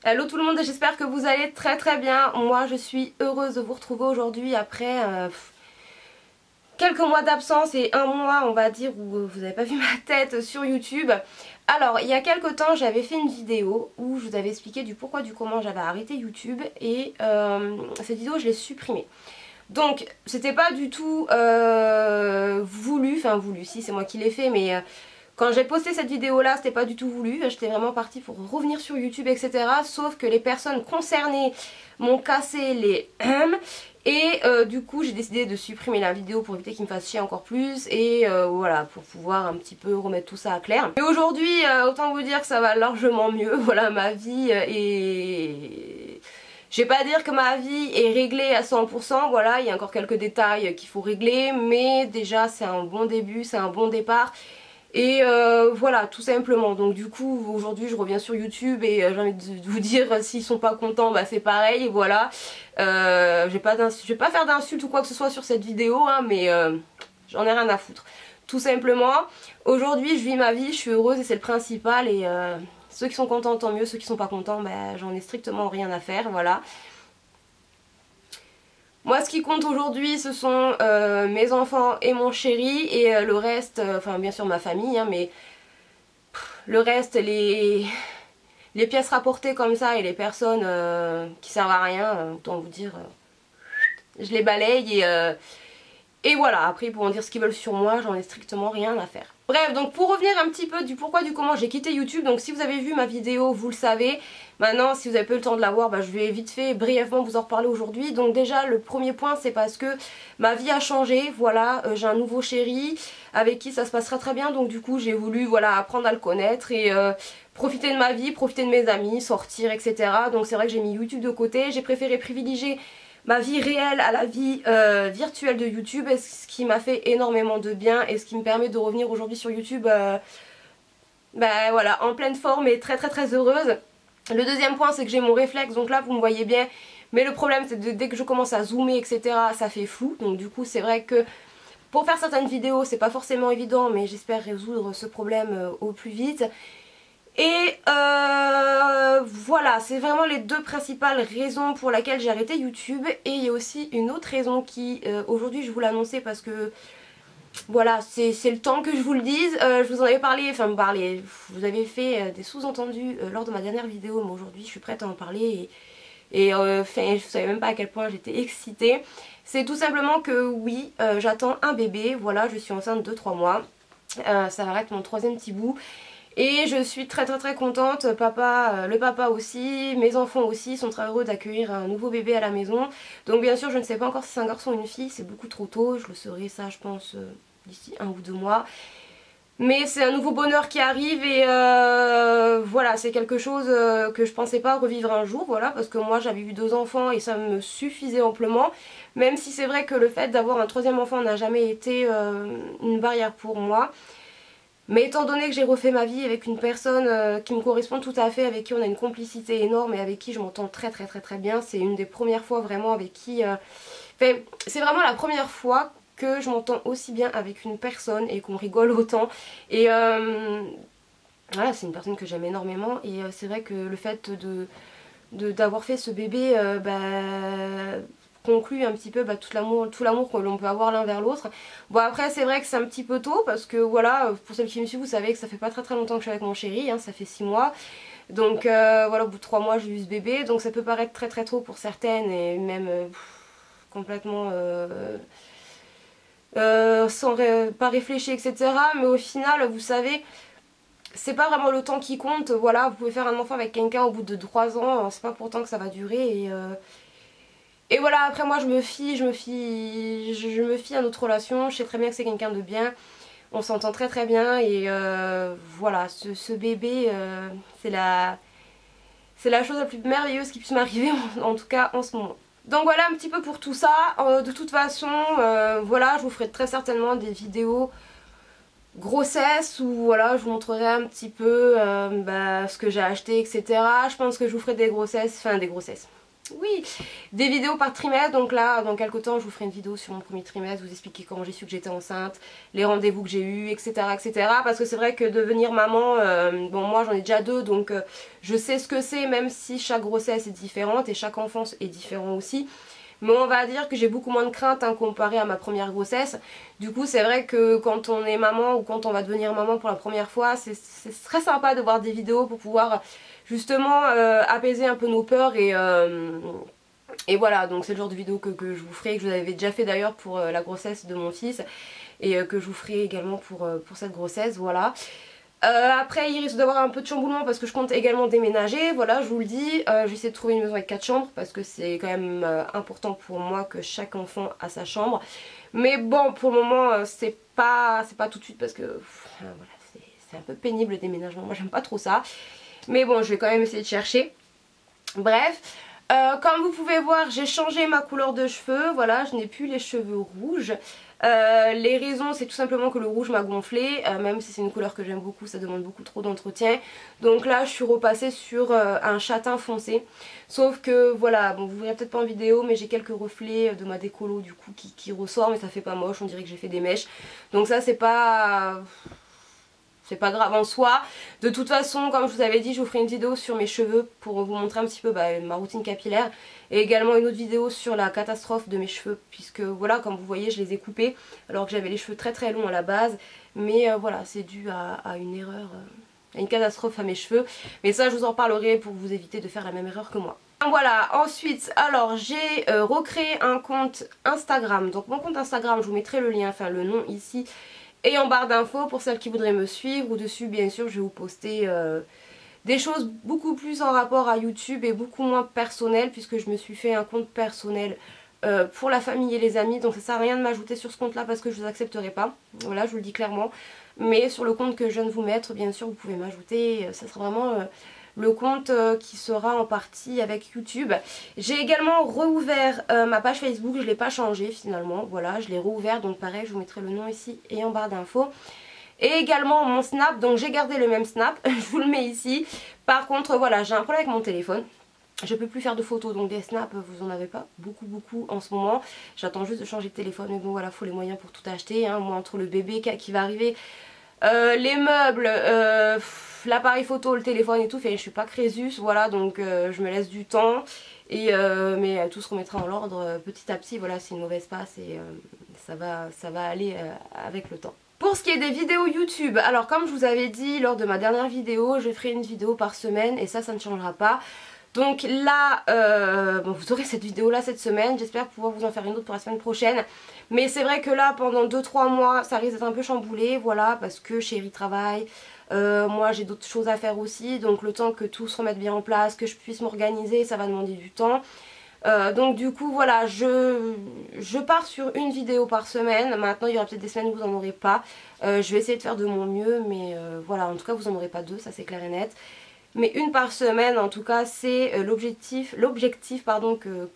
Hello tout le monde, j'espère que vous allez très très bien. Moi je suis heureuse de vous retrouver aujourd'hui après quelques mois d'absence et un mois on va dire où vous n'avez pas vu ma tête sur YouTube. Alors il y a quelques temps j'avais fait une vidéo où je vous avais expliqué du pourquoi du comment j'avais arrêté YouTube et cette vidéo je l'ai supprimée. Donc c'était pas du tout voulu, enfin voulu si c'est moi qui l'ai fait mais... quand j'ai posté cette vidéo là c'était pas du tout voulu, j'étais vraiment partie pour revenir sur YouTube etc. Sauf que les personnes concernées m'ont cassé les et du coup j'ai décidé de supprimer la vidéo pour éviter qu'ils me fassent chier encore plus et voilà, pour pouvoir un petit peu remettre tout ça à clair. Et aujourd'hui autant vous dire que ça va largement mieux, voilà, ma vie est... Je vais pas dire que ma vie est réglée à 100%, voilà, il y a encore quelques détails qu'il faut régler, mais déjà c'est un bon début, c'est un bon départ. Et voilà, tout simplement. Donc du coup aujourd'hui je reviens sur YouTube et j'ai envie de vous dire s'ils sont pas contents bah c'est pareil et voilà. Je vais pas faire d'insultes ou quoi que ce soit sur cette vidéo hein, mais j'en ai rien à foutre. Tout simplement, aujourd'hui je vis ma vie, je suis heureuse et c'est le principal et ceux qui sont contents tant mieux, ceux qui sont pas contents bah j'en ai strictement rien à faire, voilà. Moi ce qui compte aujourd'hui ce sont mes enfants et mon chéri et le reste, enfin bien sûr ma famille hein, mais le reste les pièces rapportées comme ça et les personnes qui servent à rien, autant vous dire je les balaye et voilà, après ils pourront dire ce qu'ils veulent sur moi, j'en ai strictement rien à faire. Bref, donc pour revenir un petit peu du pourquoi du comment j'ai quitté YouTube, donc si vous avez vu ma vidéo vous le savez. Maintenant si vous avez peu le temps de la voir, bah, je vais vite fait brièvement vous en reparler aujourd'hui. Donc déjà le premier point c'est parce que ma vie a changé, voilà, j'ai un nouveau chéri avec qui ça se passera très bien. Donc du coup j'ai voulu voilà apprendre à le connaître et profiter de ma vie, profiter de mes amis, sortir etc. Donc c'est vrai que j'ai mis YouTube de côté, j'ai préféré privilégier ma vie réelle à la vie virtuelle de YouTube, ce qui m'a fait énormément de bien et ce qui me permet de revenir aujourd'hui sur YouTube bah, voilà, en pleine forme et très très très heureuse. Le deuxième point c'est que j'ai mon réflexe, donc là vous me voyez bien, mais le problème c'est que dès que je commence à zoomer etc ça fait flou, donc du coup c'est vrai que pour faire certaines vidéos c'est pas forcément évident mais j'espère résoudre ce problème au plus vite. Et voilà, c'est vraiment les deux principales raisons pour lesquelles j'ai arrêté YouTube. Et il y a aussi une autre raison qui aujourd'hui je vous l'annonçais parce que voilà, c'est le temps que je vous le dise. Je vous en avais parlé, enfin vous avez fait des sous-entendus lors de ma dernière vidéo, mais aujourd'hui je suis prête à en parler et je savais même pas à quel point j'étais excitée. C'est tout simplement que oui, j'attends un bébé, voilà, je suis enceinte de 3 mois, ça va être mon 3e petit bout. Et je suis très très très contente, le papa aussi, mes enfants aussi sont très heureux d'accueillir un nouveau bébé à la maison. Donc bien sûr je ne sais pas encore si c'est un garçon ou une fille, c'est beaucoup trop tôt, je le saurai ça je pense d'ici 1 ou 2 mois. Mais c'est un nouveau bonheur qui arrive et voilà, c'est quelque chose que je pensais pas revivre un jour, voilà, parce que moi j'avais eu 2 enfants et ça me suffisait amplement. Même si c'est vrai que le fait d'avoir un 3e enfant n'a jamais été une barrière pour moi. Mais étant donné que j'ai refait ma vie avec une personne qui me correspond tout à fait, avec qui on a une complicité énorme et avec qui je m'entends très très très très bien, c'est une des premières fois vraiment avec qui... Enfin, c'est vraiment la première fois que je m'entends aussi bien avec une personne et qu'on rigole autant. Et voilà, c'est une personne que j'aime énormément et c'est vrai que le fait d'avoir fait ce bébé... conclut un petit peu tout l'amour que l'on peut avoir l'un vers l'autre. Bon après c'est vrai que c'est un petit peu tôt parce que voilà, pour celles qui me suivent vous savez que ça fait pas très très longtemps que je suis avec mon chéri, hein, ça fait 6 mois. Donc voilà, au bout de 3 mois j'ai eu ce bébé, donc ça peut paraître très très tôt pour certaines et même complètement pas réfléchi etc. Mais au final vous savez, c'est pas vraiment le temps qui compte, voilà, vous pouvez faire un enfant avec quelqu'un au bout de 3 ans, c'est pas pourtant que ça va durer et voilà, après moi je me fie à notre relation, je sais très bien que c'est quelqu'un de bien, on s'entend très très bien et voilà, ce bébé c'est la chose la plus merveilleuse qui puisse m'arriver en tout cas en ce moment. Donc voilà un petit peu pour tout ça, de toute façon voilà, je vous ferai très certainement des vidéos grossesse où voilà, je vous montrerai un petit peu ce que j'ai acheté etc. Je pense que je vous ferai des grossesses, Oui, des vidéos par trimestre, donc là dans quelques temps je vous ferai une vidéo sur mon premier trimestre, vous expliquer comment j'ai su que j'étais enceinte, les rendez-vous que j'ai eus, etc. etc. Parce que c'est vrai que devenir maman, bon moi j'en ai déjà 2 donc je sais ce que c'est, même si chaque grossesse est différente et chaque enfant est différent aussi. Mais on va dire que j'ai beaucoup moins de crainte hein, comparé à ma première grossesse. Du coup c'est vrai que quand on est maman ou quand on va devenir maman pour la première fois, c'est très sympa de voir des vidéos pour pouvoir justement apaiser un peu nos peurs et voilà. Donc c'est le genre de vidéo que je vous ferai, que je vous avais déjà fait d'ailleurs pour la grossesse de mon fils et que je vous ferai également pour cette grossesse, voilà. Après il risque d'avoir un peu de chamboulement parce que je compte également déménager, voilà je vous le dis, j'essaie de trouver une maison avec 4 chambres parce que c'est quand même important pour moi que chaque enfant a sa chambre. Mais bon pour le moment c'est pas tout de suite parce que voilà, c'est un peu pénible le déménagement, moi j'aime pas trop ça. Mais bon je vais quand même essayer de chercher. Bref, comme vous pouvez voir j'ai changé ma couleur de cheveux, voilà je n'ai plus les cheveux rouges. Les raisons c'est tout simplement que le rouge m'a gonflé, même si c'est une couleur que j'aime beaucoup, ça demande beaucoup trop d'entretien. Donc là je suis repassée sur un châtain foncé. Sauf que voilà, bon vous verrez peut-être pas en vidéo mais j'ai quelques reflets de ma décolo du coup qui ressort, mais ça fait pas moche, on dirait que j'ai fait des mèches. Donc ça c'est pas grave en soi. De toute façon comme je vous avais dit je vous ferai une vidéo sur mes cheveux pour vous montrer un petit peu ma routine capillaire. Et également une autre vidéo sur la catastrophe de mes cheveux. Puisque voilà comme vous voyez je les ai coupés alors que j'avais les cheveux très très longs à la base. Mais voilà c'est dû à une erreur, à une catastrophe à mes cheveux. Mais ça je vous en parlerai pour vous éviter de faire la même erreur que moi. Voilà, ensuite alors j'ai recréé un compte Instagram. Donc mon compte Instagram je vous mettrai le lien, enfin le nom ici et en barre d'infos pour celles qui voudraient me suivre. Ou dessus bien sûr je vais vous poster des choses beaucoup plus en rapport à YouTube et beaucoup moins personnelles, puisque je me suis fait un compte personnel pour la famille et les amis. Donc ça sert à rien de m'ajouter sur ce compte là parce que je vous accepterai pas, voilà je vous le dis clairement. Mais sur le compte que je viens de vous mettre bien sûr vous pouvez m'ajouter, ça sera vraiment le compte qui sera en partie avec YouTube. J'ai également rouvert ma page Facebook, je ne l'ai pas changé finalement, voilà je l'ai rouvert, donc pareil je vous mettrai le nom ici et en barre d'infos. Et également mon Snap, donc j'ai gardé le même Snap, je vous le mets ici. Par contre voilà j'ai un problème avec mon téléphone. Je peux plus faire de photos, donc des snaps vous en avez pas beaucoup en ce moment. J'attends juste de changer de téléphone, mais bon voilà faut les moyens pour tout acheter hein. Moi entre le bébé qui va arriver, les meubles, l'appareil photo, le téléphone et tout, je suis pas Crésus, voilà donc je me laisse du temps. Mais tout se remettra en ordre petit à petit, voilà c'est une mauvaise passe et ça va aller avec le temps. Pour ce qui est des vidéos YouTube, alors comme je vous avais dit lors de ma dernière vidéo, je ferai une vidéo par semaine et ça ne changera pas. Donc là, bon, vous aurez cette vidéo là cette semaine, j'espère pouvoir vous en faire une autre pour la semaine prochaine. Mais c'est vrai que là pendant 2-3 mois ça risque d'être un peu chamboulé, voilà, parce que chérie travaille, moi j'ai d'autres choses à faire aussi. Donc le temps que tout se remette bien en place, que je puisse m'organiser, ça va demander du temps. Donc du coup voilà je pars sur une vidéo par semaine. Maintenant il y aura peut-être des semaines où vous n'en aurez pas, je vais essayer de faire de mon mieux. Mais voilà en tout cas vous n'en aurez pas 2, ça c'est clair et net. Mais une par semaine en tout cas c'est l'objectif pardon que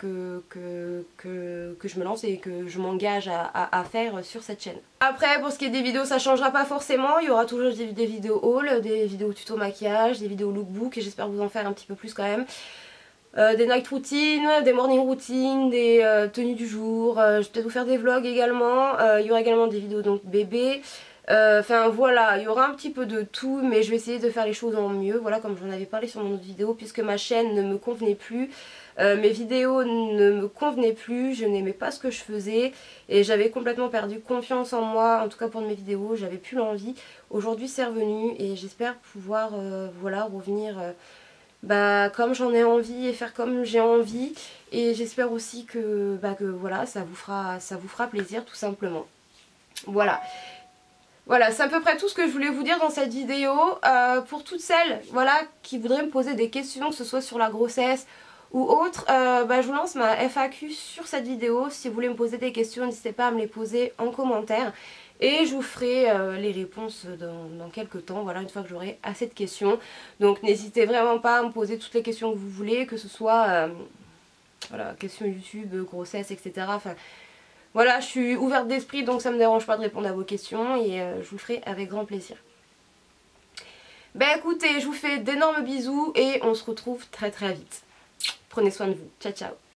je me lance et que je m'engage à faire sur cette chaîne. Après pour ce qui est des vidéos ça changera pas forcément, il y aura toujours des vidéos haul, des vidéos tuto maquillage, des vidéos lookbook et j'espère vous en faire un petit peu plus quand même. Des night routines, des morning routines, des tenues du jour, je vais peut-être vous faire des vlogs également, il y aura également des vidéos donc bébé. Enfin voilà, il y aura un petit peu de tout mais je vais essayer de faire les choses en mieux, voilà comme j'en avais parlé sur mon autre vidéo, puisque ma chaîne ne me convenait plus, mes vidéos ne me convenaient plus, je n'aimais pas ce que je faisais et j'avais complètement perdu confiance en moi, en tout cas pour mes vidéos, j'avais plus l'envie. Aujourd'hui c'est revenu et j'espère pouvoir voilà revenir comme j'en ai envie et faire comme j'ai envie, et j'espère aussi que voilà ça vous fera plaisir tout simplement. Voilà. Voilà, c'est à peu près tout ce que je voulais vous dire dans cette vidéo. Pour toutes celles voilà, qui voudraient me poser des questions, que ce soit sur la grossesse ou autre, je vous lance ma FAQ sur cette vidéo. Si vous voulez me poser des questions, n'hésitez pas à me les poser en commentaire. Et je vous ferai les réponses dans quelques temps, voilà, une fois que j'aurai assez de questions. Donc n'hésitez vraiment pas à me poser toutes les questions que vous voulez, que ce soit voilà, questions YouTube, grossesse, etc. Enfin, voilà, je suis ouverte d'esprit donc ça me dérange pas de répondre à vos questions et je vous le ferai avec grand plaisir. Ben écoutez, je vous fais d'énormes bisous et on se retrouve très très vite. Prenez soin de vous. Ciao ciao.